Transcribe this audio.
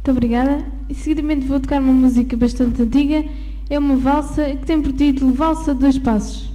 Muito obrigada. E seguidamente vou tocar uma música bastante antiga. É uma valsa que tem por título Valsa de Dois Passos.